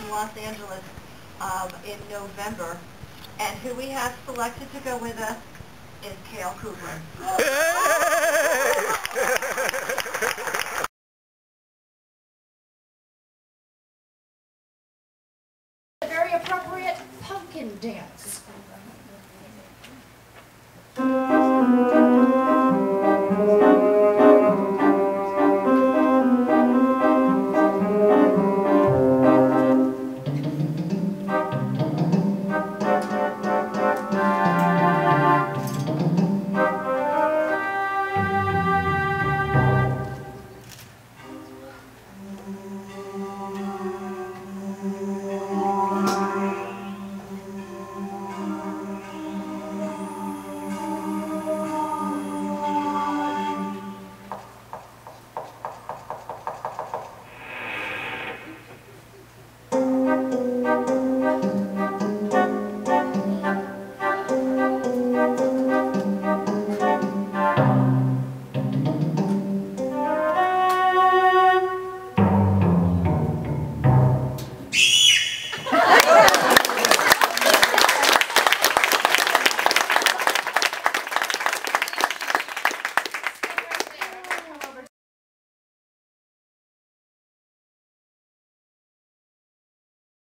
Los Angeles in November. And who we have selected to go with us is Khael Kugler. A very appropriate pumpkin dance.